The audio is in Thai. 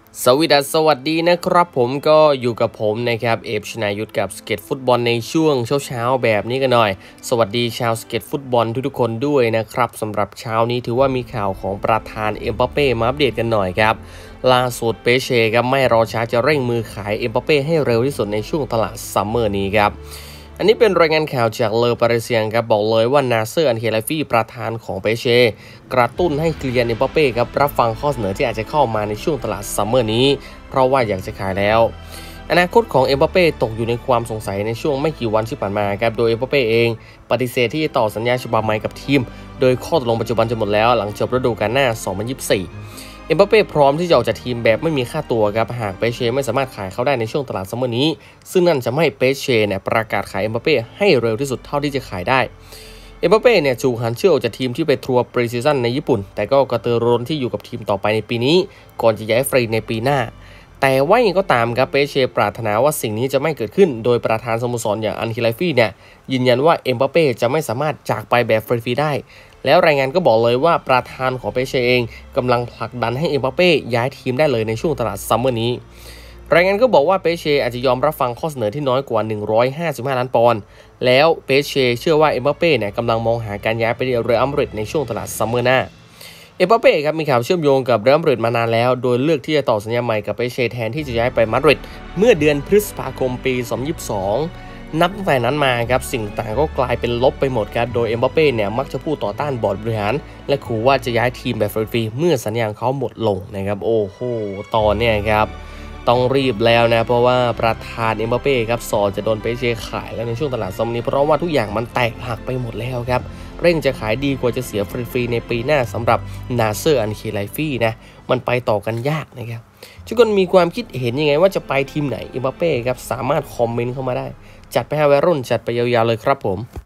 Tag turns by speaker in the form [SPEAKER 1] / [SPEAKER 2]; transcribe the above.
[SPEAKER 1] สวัสดีนะครับผมก็อยู่กับผมนะครับเอฟชนายุทธกับสเก็ตฟุตบอลในช่วงเช้าแบบนี้กันหน่อยสวัสดีชาวสเก็ตฟุตบอลทุกๆคนด้วยนะครับสำหรับเช้านี้ถือว่ามีข่าวของประธานเอ็มบัปเป้มาอัปเดตกันหน่อยครับล่าสุดเปเช่ครับไม่รอช้าจะเร่งมือขายเอ็มบัปเป้ให้เร็วที่สุดในช่วงตลาดซัมเมอร์นี้ครับอันนี้เป็นรายงานข่าวจากเลอปาริเซียงครับบอกเลยว่านาเซอร์อันเคลาฟีประธานของเปเช่กระตุ้นให้เกลียนเอ็มบัปเป้ครับรับฟังข้อเสนอที่อาจจะเข้ามาในช่วงตลาดซัมเมอร์นี้เพราะว่าอยากจะขายแล้วอนาคตของเอ็มบัปเป้ตกอยู่ในความสงสัยในช่วงไม่กี่วันที่ผ่านมาครับโดยเอ็มบัปเป้เองปฏิเสธที่จะต่อสัญญาฉบับใหม่กับทีมโดยข้อตกลงปัจจุบันจะหมดแล้วหลังจบฤดูกาลหน้า 2024เอ็มบัปเป้พร้อมที่จะออกจากทีมแบบไม่มีค่าตัวครับหากเปเช่ไม่สามารถขายเขาได้ในช่วงตลาดซัมเมอร์นี้ซึ่งนั่นจะไม่ให้เปเช่เนี่ยประกาศขายเอ็มบัปเป้ให้เร็วที่สุดเท่าที่จะขายได้เอ็มบัปเป้เนี่ยถูกหันชื่อออกจากทีมที่ไปทัวร์ปรีซีซั่นในญี่ปุ่นแต่ก็กระตือรือร้นที่อยู่กับทีมต่อไปในปีนี้ก่อนจะย้ายฟรีในปีหน้าแต่ว่ายังก็ตามครับเปเช่ปรารถนาว่าสิ่งนี้จะไม่เกิดขึ้นโดยประธานสโมสรอย่างอันคิไลฟี่เนี่ยยืนยันว่าเอ็มบัปเป้จะไม่สามารถจากไปแบบฟรีๆได้แล้วรายงานก็บอกเลยว่าประธานของเปเช่เองกำลังผลักดันให้เอ็มบัปเป้ย้ายทีมได้เลยในช่วงตลาดซัมเมอร์นี้รายงานก็บอกว่าเปเช่อาจจะยอมรับฟังข้อเสนอที่น้อยกว่า155ล้านปอนด์แล้วเปเช่เชื่อว่าเอ็มบัปเป้เนี่ยกำลังมองหาการย้ายไปเรอัลมาดริดในช่วงตลาดซัมเมอร์หน้าเอ็มบัปเป้ครับมีข่าวเชื่อมโยงกับเรอัลมาดริดมานานแล้วโดยเลือกที่จะต่อสัญญาใหม่กับเปเช่แทนที่จะย้ายไปมาดริดเมื่อเดือนพฤษภาคมปี 2022นับตั้งแต่นั้นมาครับสิ่งต่างก็กลายเป็นลบไปหมดครับโดยเอ็มบัปเป้เนี่ยมักจะพูดต่อต้านบอร์ดบริหารและขู่ว่าจะย้ายทีมแบบฟรีๆเมื่อสัญญาของเขาหมดลงนะครับโอ้โหตอนเนี่ยครับต้องรีบแล้วนะเพราะว่าประธานเอ็มบัปเป้ครับสอนจะโดนเปเช่ขายแล้วในช่วงตลาดซัมเมอร์นี้เพราะว่าทุกอย่างมันแตกหักไปหมดแล้วครับเร่งจะขายดีกว่าจะเสียฟรีๆในปีหน้าสำหรับนาเซอร์อันเคไลฟี่นะมันไปต่อกันยากนะครับทุกคนมีความคิดเห็นยังไงว่าจะไปทีมไหนเอ็มบัปเป้ครับสามารถคอมเมนต์เข้ามาได้จัดไปให้วัยรุ่นจัดไปยาวๆเลยครับผม